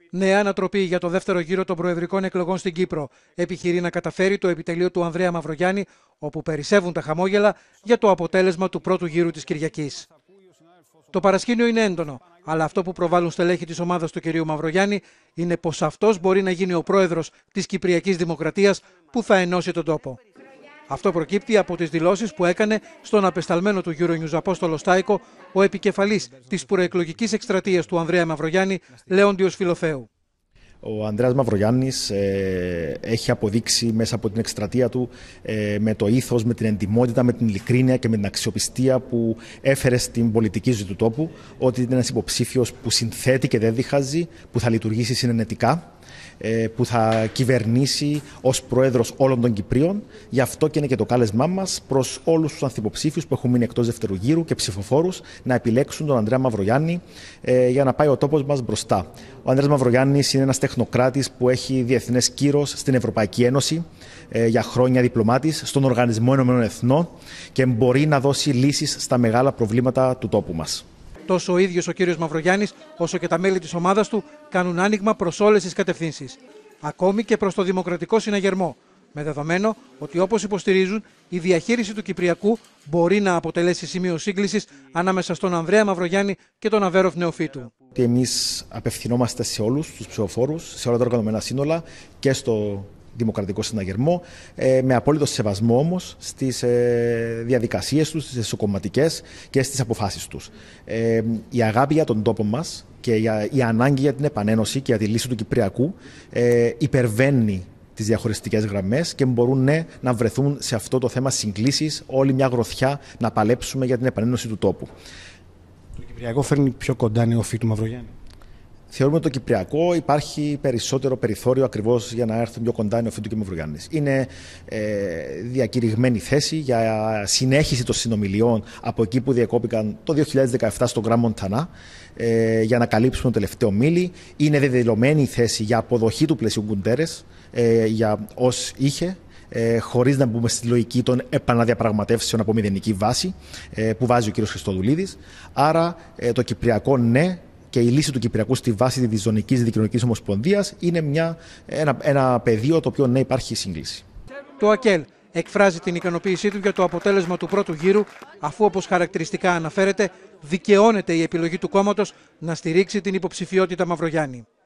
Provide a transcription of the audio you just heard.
Νέα ανατροπή για το δεύτερο γύρο των προεδρικών εκλογών στην Κύπρο. Επιχειρεί να καταφέρει το επιτελείο του Ανδρέα Μαυρογιάννη, όπου περισσεύουν τα χαμόγελα για το αποτέλεσμα του πρώτου γύρου της Κυριακής. Το παρασκήνιο είναι έντονο, αλλά αυτό που προβάλλουν στελέχη της ομάδας του κ. Μαυρογιάννη είναι πως αυτός μπορεί να γίνει ο πρόεδρος της Κυπριακής Δημοκρατίας που θα ενώσει τον τόπο. Αυτό προκύπτει από τις δηλώσεις που έκανε στον απεσταλμένο του Euronews Απόστολο Στάικο ο επικεφαλής της προεκλογικής εκστρατείας του Ανδρέα Μαυρογιάννη, Λέοντιος Φιλοθέου. Ο Ανδρέας Μαυρογιάννης έχει αποδείξει μέσα από την εκστρατεία του με το ήθος, με την εντιμότητα, με την ειλικρίνεια και με την αξιοπιστία που έφερε στην πολιτική ζωή του τόπου ότι είναι ένας υποψήφιος που συνθέτει και δεν διχάζει, που θα λειτουργήσει συνενετικά, που θα κυβερνήσει ως πρόεδρος όλων των Κυπρίων. Γι' αυτό και είναι και το κάλεσμά μας προς όλους τους ανθυποψήφιους που έχουν μείνει εκτός δεύτερου γύρου και ψηφοφόρους να επιλέξουν τον Ανδρέα Μαυρογιάννη για να πάει ο τόπος μας μπροστά. Ο Ανδρέας Μαυρογιάννης είναι ένας τεχνοκράτης που έχει διεθνές κύρος στην Ευρωπαϊκή Ένωση, για χρόνια διπλωμάτης στον Οργανισμό Ηνωμένων Εθνών και μπορεί να δώσει λύσεις στα μεγάλα προβλήματα του τόπου μας. Τόσο ο ίδιος ο κύριος Μαυρογιάννης, όσο και τα μέλη της ομάδας του κάνουν άνοιγμα προς όλες τις κατευθύνσεις. Ακόμη και προς το Δημοκρατικό Συναγερμό. Με δεδομένο ότι, όπως υποστηρίζουν, η διαχείριση του Κυπριακού μπορεί να αποτελέσει σημείο σύγκλησης ανάμεσα στον Ανδρέα Μαυρογιάννη και τον Αβέροφ Νεοφύτου. Εμείς απευθυνόμαστε σε όλους τους ψηφοφόρους, σε όλα τα οργανωμένα σύνολα και στο Δημοκρατικό Συναγερμό, με απόλυτο σεβασμό όμως στις διαδικασίες τους, στις εσωκομματικές και στις αποφάσεις τους. Η αγάπη για τον τόπο μας και η ανάγκη για την επανένωση και για τη λύση του Κυπριακού υπερβαίνει τις διαχωριστικές γραμμές και μπορούν να βρεθούν σε αυτό το θέμα συγκλήσεις, όλη μια γροθιά να παλέψουμε για την επανένωση του τόπου. Το Κυπριακό φέρνει πιο κοντά Νεοφύτου Μαυρογιάννη. Θεωρούμε ότι το Κυπριακό υπάρχει περισσότερο περιθώριο ακριβώς για να έρθουν πιο κοντά Νεοφύτου και Μαυρογιάννης. Είναι διακηρυγμένη θέση για συνέχιση των συνομιλιών από εκεί που διεκόπηκαν το 2017 στο Γκραν Μοντανά για να καλύψουν το τελευταίο μίλι. Είναι δεδηλωμένη η θέση για αποδοχή του πλαισίου Γκουντέρες ως είχε, χωρίς να μπούμε στη λογική των επαναδιαπραγματεύσεων από μηδενική βάση που βάζει ο κ. Χριστοδουλίδης. Άρα το Κυπριακό ναι. Και η λύση του Κυπριακού στη βάση της Ζωνικής Δικοινωνικής Ομοσπονδίας είναι ένα πεδίο το οποίο ναι υπάρχει σύγκληση. Το ΑΚΕΛ εκφράζει την ικανοποίησή του για το αποτέλεσμα του πρώτου γύρου, αφού, όπως χαρακτηριστικά αναφέρεται, δικαιώνεται η επιλογή του κόμματος να στηρίξει την υποψηφιότητα Μαυρογιάννη.